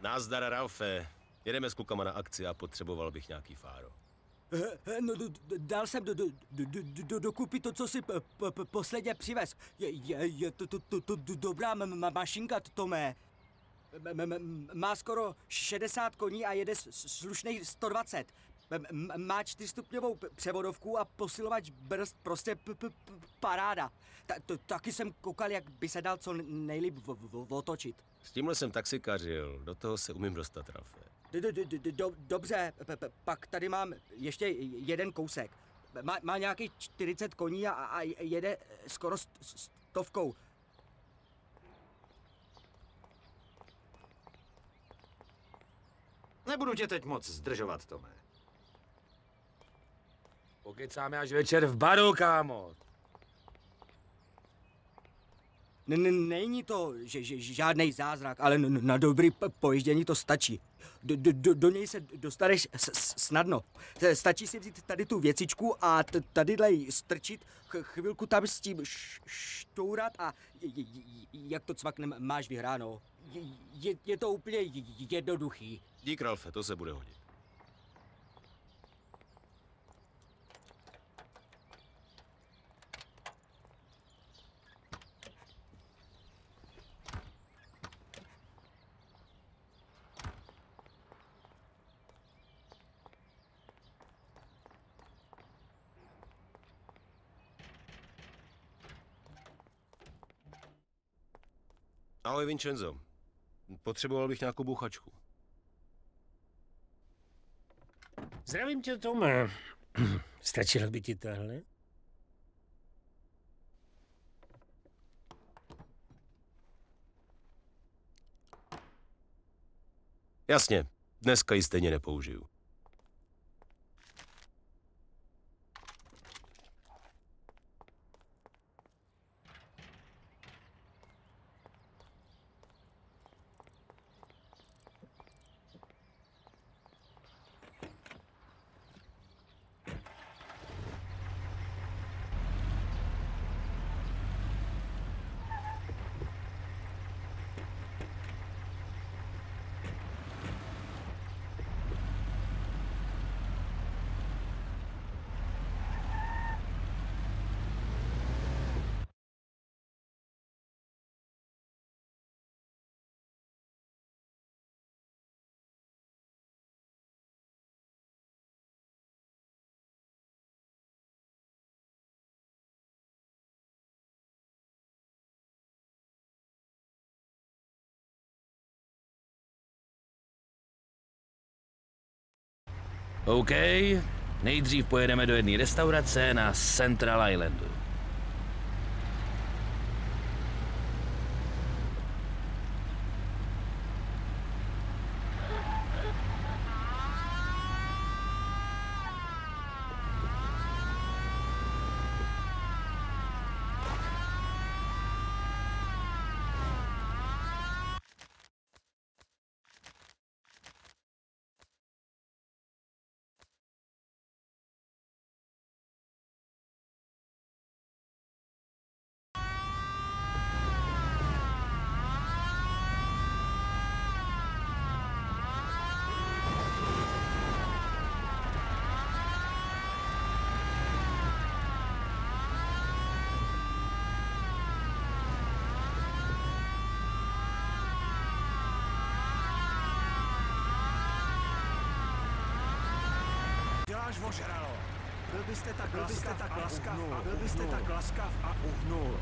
Nazdar, Ralfe. Jedeme s klukama na akci a potřeboval bych nějaký fáro. No, dal jsem dokupy to, co si posledně přivez. Je to dobrá mašinka, Tome. Má skoro 60 koní a jede slušnej 120. Má 4stupňovou převodovku a posilovač brzd, prostě paráda. Taky jsem koukal, jak by se dal co nejlíp otočit. S tímhle jsem taxikařil, do toho se umím dostat, Ralfe. Dobře, pak tady mám ještě jeden kousek. Má nějaký 40 koní a jede skoro 100. Nebudu tě teď moc zdržovat, Tome. Pokecáme až večer v baru, kámo. Není to žádný zázrak, ale na dobrý pojíždění to stačí. Do něj se dostaneš snadno. Stačí si vzít tady tu věcičku a tadyhle strčit, chvilku tam s tím štourat a jak to cvakne, máš vyhráno. Je to úplně jednoduchý. Dík, Ralfe, to se bude hodit. Ahoj, Vincenzo. Potřeboval bych nějakou bouchačku. Zdravím tě, Tome. Stačilo by ti tohle? Jasně, dneska ji stejně nepoužiju. OK, nejdřív pojedeme do jedné restaurace na Central Islandu. Ožralo. Byl byste tak laskav a uhnul.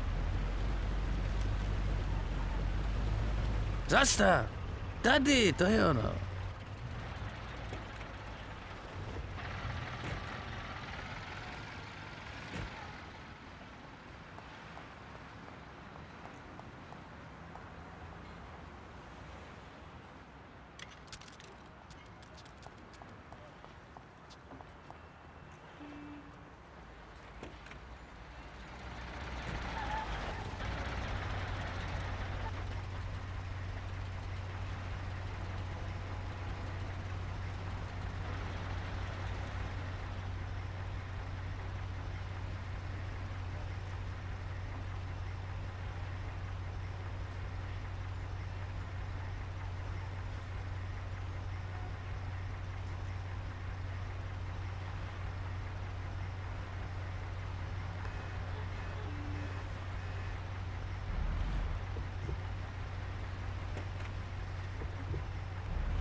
Zastav! Tady, to je ono.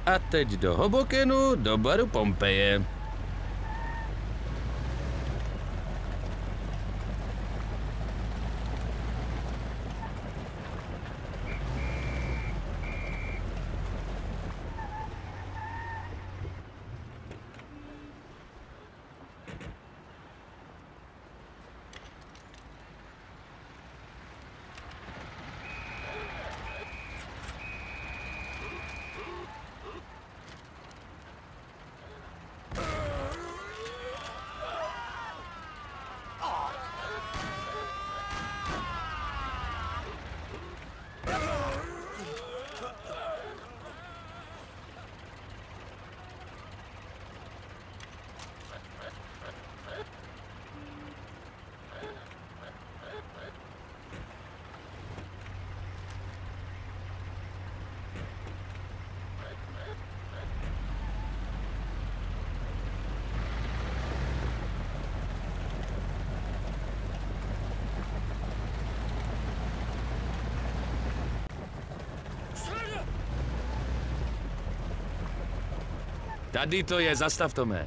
A teď do Hobokenu, do baru Pompeje. Tady to je, zastav, Tome.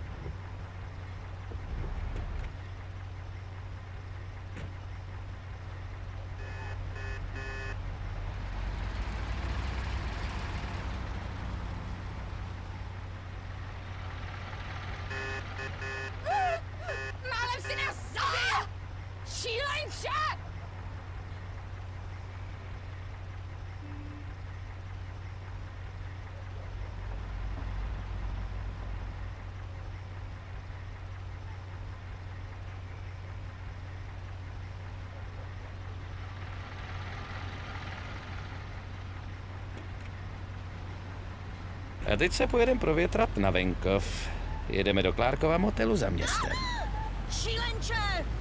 Málem si nás zabil! Šílenče! A teď se pojedeme provětrat na venkov. Jedeme do Clarkova motelu za městem. Šílenče!